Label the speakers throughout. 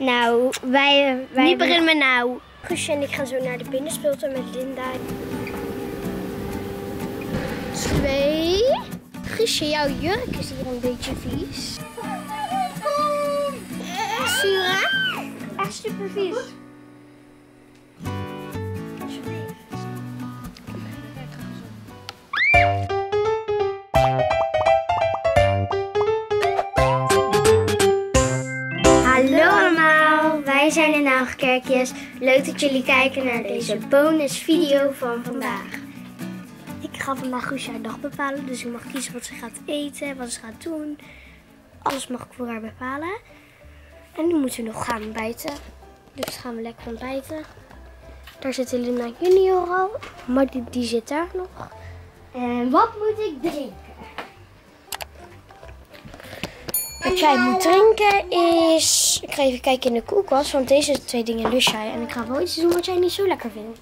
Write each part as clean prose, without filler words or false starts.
Speaker 1: Nou, wij Wie beginnen we nou? Guusje en ik gaan zo naar de binnenspeeltuin met Linda. 2. Guusje, jouw jurk is hier een beetje vies. Sura? Echt super vies. Hallo allemaal, wij zijn de Nagelkerkjes. Leuk dat jullie kijken naar deze bonusvideo van vandaag. Ik ga vandaag Guusje haar dag bepalen, dus ik mag kiezen wat ze gaat eten, wat ze gaat doen. Alles mag ik voor haar bepalen. En nu moeten we nog gaan ontbijten. Dus gaan we lekker ontbijten. Daar zit Linda Junior al, maar die zit daar nog. En wat moet ik drinken? Wat jij moet drinken is... Ik ga even kijken in de koelkast, want deze 2 dingen lust jij. En ik ga wel iets doen wat jij niet zo lekker vindt.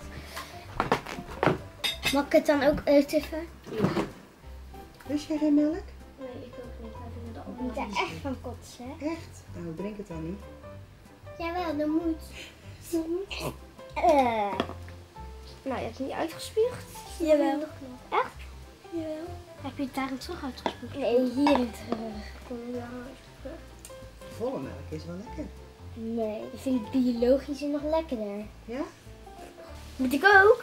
Speaker 1: Mag ik het dan ook even?
Speaker 2: Ja. Lust jij geen melk?
Speaker 1: Nee, ik ook niet. Wij vinden er moet er echt van kotsen.
Speaker 2: Echt? Nou, drink het dan niet.
Speaker 1: Jawel, dat moet. Nou, je hebt het niet uitgespuugd. Jawel. Echt? Jawel. Heb je het daarin terug uitgespuugd? Nee, hierin terug.
Speaker 2: Volle melk is wel lekker.
Speaker 1: Nee, ik vind het biologische nog lekkerder.
Speaker 2: Ja?
Speaker 1: Moet ik ook?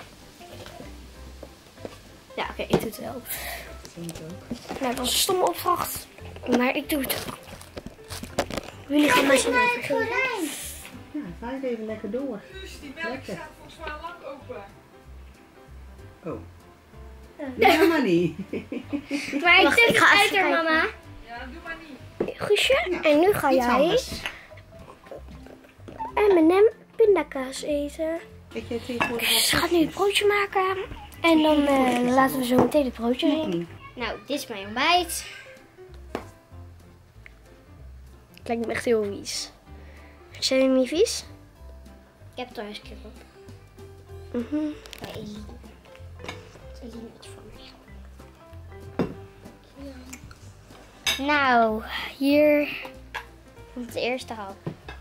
Speaker 1: Ja, oké, ik doe het wel.
Speaker 2: Dat vind ik ook.
Speaker 1: Nou, dat was een stomme opdracht. Maar ik doe het. Jullie gaan maar zo even.
Speaker 2: Ja, vijf even lekker door.
Speaker 3: Dus die melk staat volgens mij lang open.
Speaker 2: Oh. Ja, maar niet.
Speaker 1: Maar ik ga uit er, mama.
Speaker 3: Ja, doe maar niet.
Speaker 1: Guusje,
Speaker 2: Ja,
Speaker 1: en nu ga
Speaker 2: iets
Speaker 1: jij
Speaker 2: anders.
Speaker 1: M&M pindakaas eten.
Speaker 2: Weet je tegenwoordig wel
Speaker 1: Ze gaat nu het broodje maken. En dan laten we zo meteen het broodje zien. Nou, dit is mijn ontbijt. Het lijkt me echt heel vies. Zijn jullie niet vies? Ik heb thuis kip op. Bij Eline. Eline is voor mij. Nou, hier komt de eerste hap.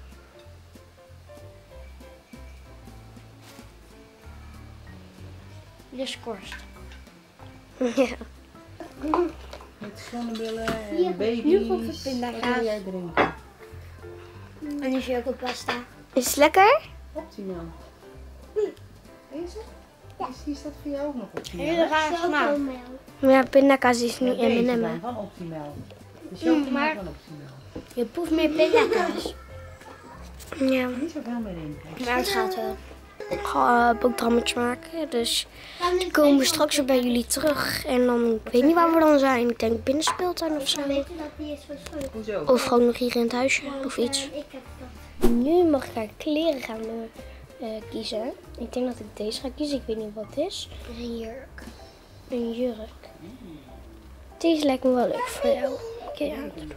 Speaker 1: Dus korst. Ja.
Speaker 2: met zonnebillen en baby's. Wat wil jij drinken?
Speaker 1: En nu chocopasta. Is het lekker?
Speaker 2: Optimaal. Deze? Ja. Is dat voor jou ook nog optimaal?
Speaker 1: Hele rare smaak. Ja, pindakaas is nu M&M.
Speaker 2: Van optimaal. De chocola van optimaal.
Speaker 1: Je proeft meer pindakaas. Ja.
Speaker 2: Niet zoveel meer in.
Speaker 1: Maar het gaat wel. Ik ga een boterhammetje maken, dus dan komen we straks weer bij jullie terug. En dan, ik weet niet waar we dan zijn. Ik denk binnenspeeltuin of zo.
Speaker 2: Hoezo?
Speaker 1: Of gewoon nog hier in het huisje of iets. Nu mag ik haar kleren gaan kiezen. Ik denk dat ik deze ga kiezen. Ik weet niet wat het is. Een jurk. Een jurk. Deze lijkt me wel leuk voor jou. Oké,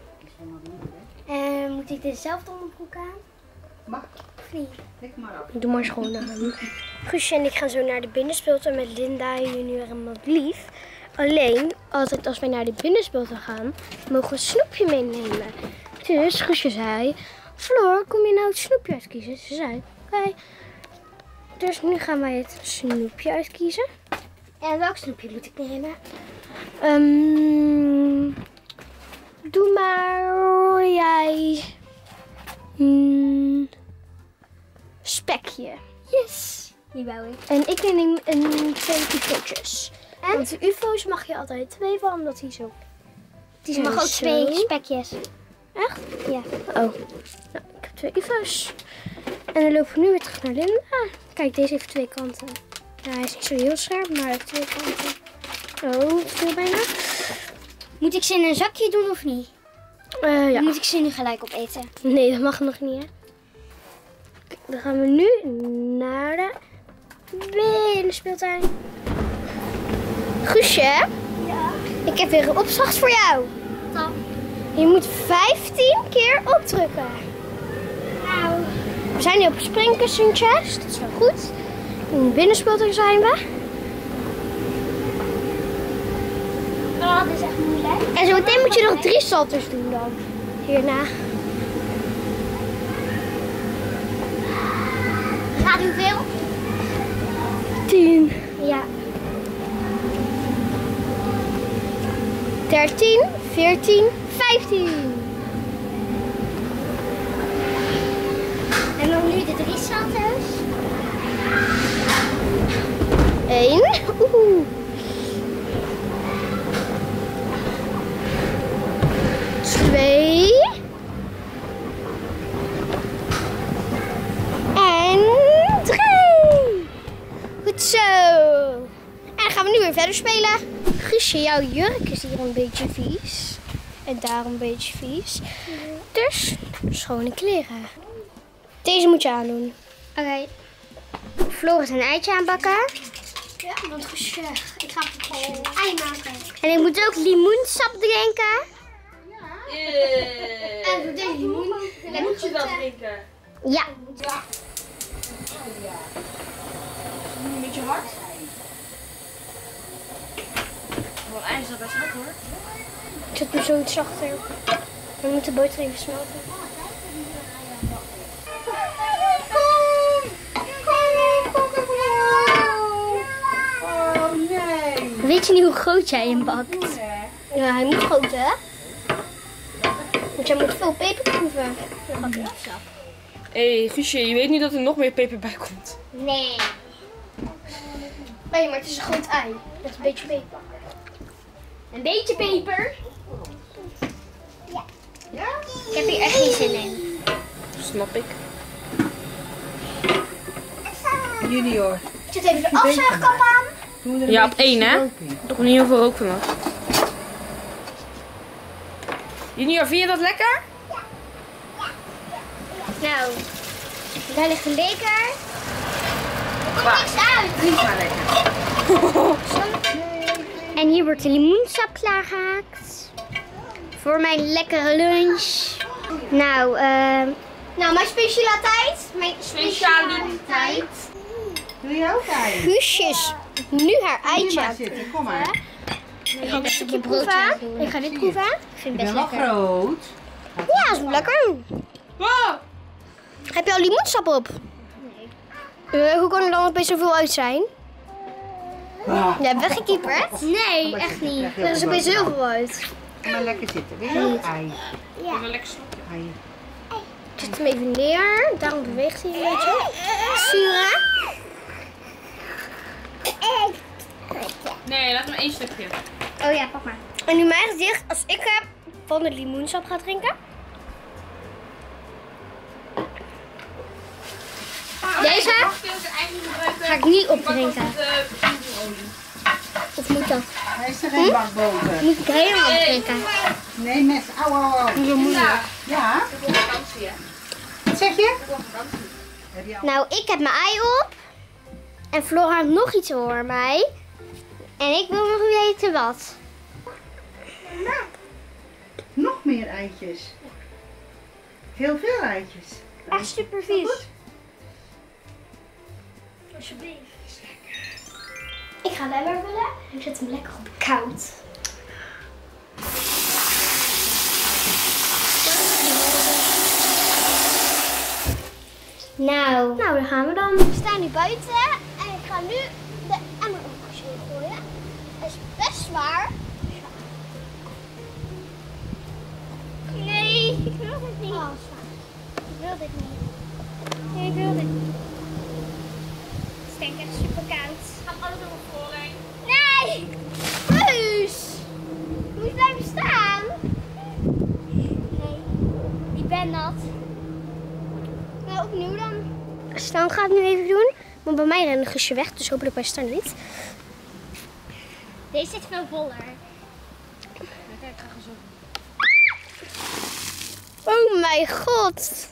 Speaker 1: moet ik dezelfde onderbroek aan?
Speaker 2: Mag.
Speaker 1: Of niet?
Speaker 2: Lik maar af.
Speaker 1: Doe maar schoon aan. Guusje en ik gaan zo naar de binnenspeeltuin met Linda, Junior en Madelief. Alleen, altijd als wij naar de binnenspeeltuin gaan, mogen we een snoepje meenemen. Dus Guusje zei, Floor, kom je nou het snoepje uitkiezen? Ze zei, oké. Dus nu gaan wij het snoepje uitkiezen. En welk snoepje moet ik nemen? Doe maar jij... spekje. Yes! Die wou ik. En ik neem 2 ufo'tjes. Want de ufo's mag je altijd 2 van, omdat die zo... Die mag ook 2 spekjes. Echt? Ja. Oh. Nou, ik heb 2 ufo's. En dan lopen we nu weer terug naar Linda. Kijk, deze heeft 2 kanten. Ja, hij is niet zo heel scherp, maar hij heeft 2 kanten. Oh, het viel bijna. Moet ik ze in een zakje doen of niet? Ja. Moet ik ze nu gelijk opeten? Nee, dat mag nog niet, hè? Kijk, dan gaan we nu naar de binnenspeeltuin. Guusje? Ja? Ik heb weer een opdracht voor jou. Wat? Je moet 15 keer opdrukken. Nou. We zijn nu op springkussentjes. Dat is wel goed. In de binnenspeeltuin zijn we. Oh, dat is echt moeilijk. En zo meteen moet je nog 3 salto's doen dan. Hierna. Gaat hoeveel? 10. Ja. 13, 14, 15. En dan nu de 3 salto's. 1. 2. En 3. Goed zo. En dan gaan we nu weer verder spelen. Guusje, jouw jurk is hier een beetje vies. En daar een beetje vies. Dus schone kleren. Deze moet je aandoen. Oké. Floris een eitje aanbakken. Ja, want Guusje, ik ga een ei maken. En ik moet ook limoensap drinken. En voor deze limoen.
Speaker 3: Moet je dat drinken?
Speaker 1: Ja.
Speaker 3: Een beetje hard. Wel ijs is dat best hard hoor.
Speaker 1: Ik zet hem zo iets zachter. Dan moet de boter even smelten.
Speaker 2: Oh nee.
Speaker 1: Weet je niet hoe groot jij hem bakt? Ja, hij moet groot hè? Want jij moet veel peper proeven. Dan bak ik af.
Speaker 3: Hé, Guusje, je weet niet dat er nog meer peper bij komt.
Speaker 1: Nee. Nee, maar het is een groot ei. Met een beetje peper. Een beetje peper? Ja. Ja? Ik heb hier echt geen zin in.
Speaker 3: Snap ik.
Speaker 2: Junior.
Speaker 1: Ik zet even de afzuigkap aan.
Speaker 2: Doen we er een
Speaker 3: Ja, op
Speaker 2: beetje
Speaker 3: 1 hè?
Speaker 2: stroop in.
Speaker 3: Toch niet heel veel rook vanaf. Junior, vind je dat lekker?
Speaker 1: Nou, daar ligt een beker. Er komt niks uit.
Speaker 2: Drink maar lekker.
Speaker 1: En hier wordt de limoensap klaargehaakt. Voor mijn lekkere lunch. Nou, mijn specialiteit. Mijn specialiteit.
Speaker 2: Doe je ook ei?
Speaker 1: Guusje is nu haar
Speaker 2: Hier
Speaker 1: eitje
Speaker 2: maar
Speaker 1: aan het
Speaker 2: zitten, kom maar.
Speaker 1: Ik ga een stukje proeven. Ik ga dit proeven. Ik vind
Speaker 2: Ik
Speaker 1: het
Speaker 2: ben
Speaker 1: best
Speaker 2: wel
Speaker 1: lekker.
Speaker 2: groot.
Speaker 1: Ja, is wel lekker.
Speaker 3: Wow.
Speaker 1: Heb je al limoensap op? Nee. Hoe kan er dan opeens zoveel uit zijn?
Speaker 2: Ah,
Speaker 1: Je hebt weggekieperd? Nee, echt niet. Er is opeens heel veel uit.
Speaker 2: Kom maar lekker zitten. Wil je ook ei?
Speaker 1: Ja.
Speaker 3: Wel lekker slokje.
Speaker 2: Ei.
Speaker 1: Ik zet hem even neer. Daarom beweegt hij een beetje. Sturen.
Speaker 3: Nee, laat maar 1 stukje.
Speaker 1: Oh ja, pak maar. En nu mijn gezicht, als ik van de limoensap ga drinken. Deze ga ik niet opdrinken. Of moet dat?
Speaker 2: Hij is er geen bakboter.
Speaker 1: Moet ik helemaal opdrinken?
Speaker 2: Nee, mes. Au, au, au.
Speaker 1: Zo moeilijk.
Speaker 2: Ja?
Speaker 3: Vakantie hè?
Speaker 2: Wat zeg je?
Speaker 1: Nou, ik heb mijn ei op. En Flora heeft nog iets voor mij. En ik wil nog weten wat.
Speaker 2: Nog meer eitjes. Heel veel eitjes.
Speaker 1: Echt super vies. Alsjeblieft. Ik ga lemmer vullen. En ik zet hem lekker op koud. Nou, daar gaan we dan. We staan nu buiten. En ik ga nu de emmer op gooien. Dat is best zwaar. Nee, ik wil dit niet. Oh, ik wil dit niet. Nee, ik wil dit niet. Het stinkt echt super koud.
Speaker 3: Gaat alles over voorheen.
Speaker 1: Nee! Heus! Je moet blijven staan. Nee, ik ben nat. Nou, opnieuw dan. Stan gaat het nu even doen. Maar bij mij rent een Guusje weg, dus hopelijk bij Stan niet. Deze zit veel voller.
Speaker 3: Kijk, ga zo.
Speaker 1: Oh mijn god.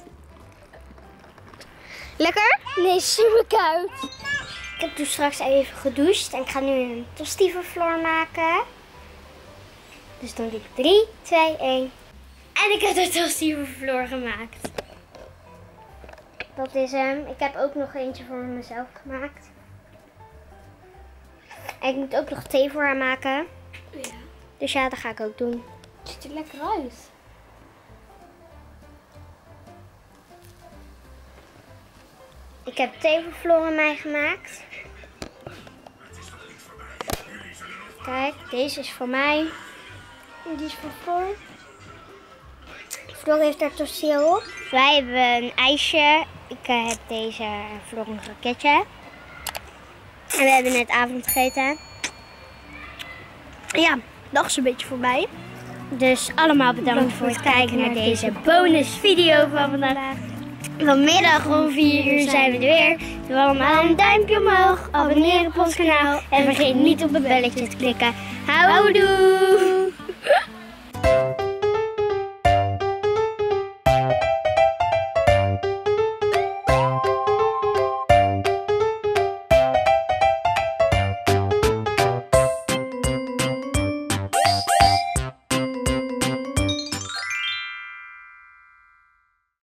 Speaker 1: Lekker? Nee, super koud. Ik heb toen straks even gedoucht en ik ga nu een tosti voor Floor maken. Dus dan doe ik 3, 2, 1. En ik heb de tosti voor Floor gemaakt. Dat is hem. Ik heb ook nog eentje voor mezelf gemaakt. En ik moet ook nog thee voor haar maken. Ja. Dus ja, dat ga ik ook doen. Het ziet er lekker uit. Ik heb thee voor Floor en mij gemaakt. Kijk, deze is voor mij. En die is voor Floor. Floor heeft daar tortilla op. Wij hebben een ijsje. Ik heb deze Floor een raketje. En we hebben net avond gegeten. Ja, dag is een beetje voorbij. Dus allemaal bedankt voor het kijken naar deze bonusvideo van vandaag. Vanmiddag om 4 uur zijn we er weer. Doe allemaal een duimpje omhoog. Abonneer op ons kanaal. En vergeet niet op het belletje te klikken. Houdoe!